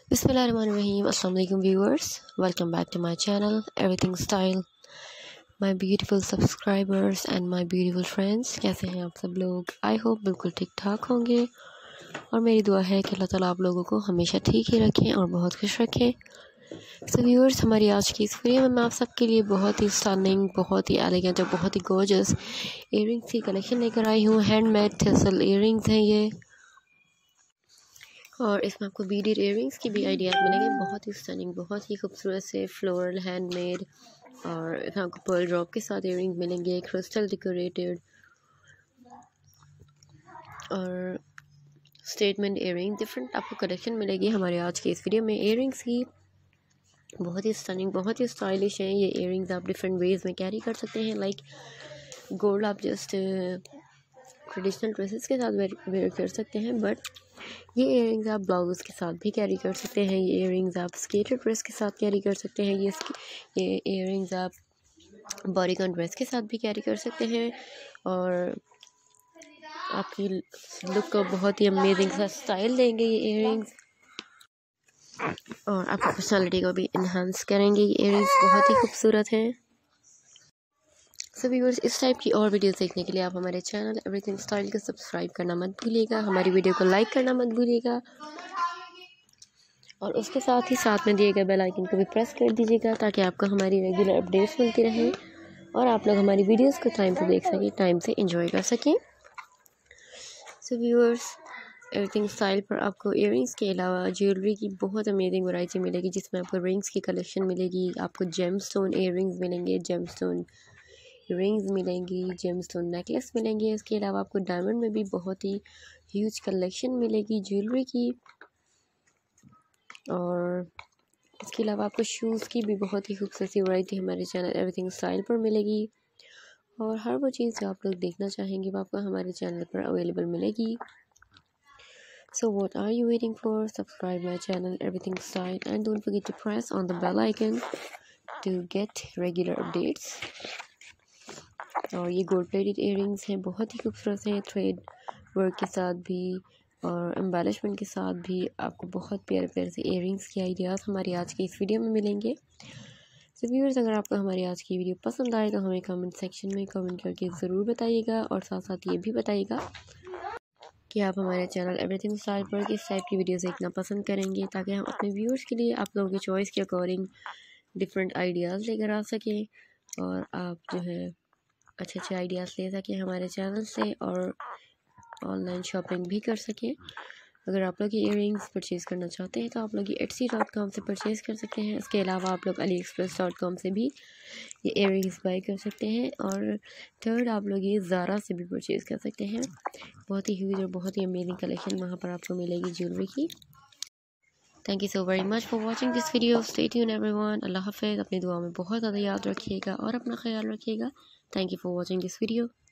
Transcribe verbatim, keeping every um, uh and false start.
Bismillahirrahmanirrahim. Assalamu alaikum viewers. Welcome back to my channel Everything Style. My beautiful subscribers and my beautiful friends, कैसे हैं आप सब लोग? I hope बिल्कुल ठीक ठाक होंगे और मेरी दुआ है कि अल्लाह ताला आप लोगों को हमेशा ठीक ही रखें और बहुत खुश रखें। सो व्यूअर्स, हमारी आज की इस वीडियो में मैं आप सबके लिए बहुत ही स्टनिंग, बहुत ही एलिगेंट और बहुत ही गॉर्जियस इयररिंग्स की कलेक्शन लेकर आई हूँ। हैंडमेड टेसल इयररिंग्स हैं ये, और इसमें आपको बीडेड इयररिंग्स की भी आइडियाज़ मिलेंगे। बहुत ही स्टनिंग, बहुत ही खूबसूरत से फ्लोरल हैंडमेड, और इसमें आपको पर्ल ड्रॉप के साथ इयररिंग्स मिलेंगे, क्रिस्टल डेकोरेटेड और स्टेटमेंट इयररिंग। डिफरेंट आपको कलेक्शन मिलेगी हमारे आज के इस वीडियो में इयररिंग्स की। बहुत ही स्टनिंग, बहुत ही स्टाइलिश हैं ये इयररिंग्स। आप डिफरेंट वेज में कैरी कर सकते हैं। लाइक गोल्ड आप जस्ट ट्रेडिशनल ड्रेसेस के साथ वेयर कर सकते हैं, बट ये इयररिंग्स आप ब्लाउज के साथ भी कैरी कर सकते हैं। ये इयररिंग्स आप स्केटर ड्रेस के साथ कैरी कर सकते हैं। ये ये इयररिंग्स आप बॉडीकॉन ड्रेस के साथ भी कैरी कर सकते हैं और आपकी लुक को बहुत ही अमेजिंग सा स्टाइल देंगे ये इयररिंग्स, और आपकी पर्सनालिटी को भी इन्हांस करेंगे। ये इयररिंग्स बहुत ही खूबसूरत हैं। सो व्यूअर्स, इस टाइप की और वीडियोस देखने के लिए आप हमारे चैनल एवरीथिंग स्टाइल को सब्सक्राइब करना मत भूलिएगा, हमारी वीडियो को लाइक करना मत भूलिएगा, और उसके साथ ही साथ में दिए गए बेल आइकन को भी प्रेस कर दीजिएगा ताकि आपको हमारी रेगुलर अपडेट्स मिलती रहें और आप लोग हमारी वीडियोस को टाइम पे देख सकें, टाइम से एंजॉय कर सकें। सो व्यूअर्स, एवरीथिंग स्टाइल पर आपको इयररिंग्स के अलावा ज्वेलरी की बहुत अमेजिंग वैरायटी मिलेगी, जिसमें आपको रिंग्स की कलेक्शन मिलेगी, आपको जेम स्टोन इयररिंग्स मिलेंगे, जेम स्टोन रिंग्स मिलेंगी, जेमस्टोन नेकलेस मिलेंगे। इसके अलावा आपको डायमंड में भी बहुत ही ह्यूज कलेक्शन मिलेगी ज्वेलरी की, और इसके अलावा आपको शूज़ की भी बहुत ही खूबसूरत वैरायटी हमारे चैनल एवरीथिंग स्टाइल पर मिलेगी, और हर वो चीज़ जो आप लोग देखना चाहेंगे वो आपको हमारे चैनल पर अवेलेबल मिलेगी। So what are you waiting for? Subscribe my channel everything style and don't forget to press on the bell icon to get regular updates. और ये गोल्ड प्लेटेड इयररिंग्स हैं, बहुत ही खूबसूरत हैं, थ्रेड वर्क के साथ भी और एम्बेलिशमेंट के साथ भी। आपको बहुत प्यारे प्यारे से इयररिंग्स के आइडियाज़ हमारी आज की इस वीडियो में मिलेंगे। सो व्यूअर्स, अगर आपको हमारी आज की वीडियो पसंद आए तो हमें कमेंट सेक्शन में कमेंट करके ज़रूर बताइएगा, और साथ साथ ये भी बताइएगा कि आप हमारे चैनल एवरीथिंग स्टाइल पर किस टाइप की वीडियोस देखना पसंद करेंगे, ताकि हम अपने व्यूअर्स के लिए आप लोगों की चॉइस के अकॉर्डिंग डिफरेंट आइडियाज़ लेकर आ सकें, और आप जो है अच्छे अच्छे आइडियाज़ ले सकें हमारे चैनल से, और ऑनलाइन शॉपिंग भी कर सकें। अगर आप लोग ये इयररिंग्स परचेज़ करना चाहते हैं तो आप लोग ये एटसी डॉट कॉम से परचेज़ कर सकते हैं। इसके अलावा आप लोग अली एक्सप्रेस डॉट कॉम से भी ये इयररिंग्स बाई कर सकते हैं, और थर्ड आप लोग ये ज़ारा से भी परचेज़ कर सकते हैं। बहुत ही ह्यूज और बहुत ही अमेजिंग कलेक्शन वहाँ पर आपको मिलेगी ज्वेलरी की। Thank you so very much for watching this video. Stay tuned everyone. अल्लाह हाफ़िज़। अपनी दुआ में बहुत ज़्यादा याद रखिएगा और अपना ख्याल रखिएगा। Thank you for watching this video.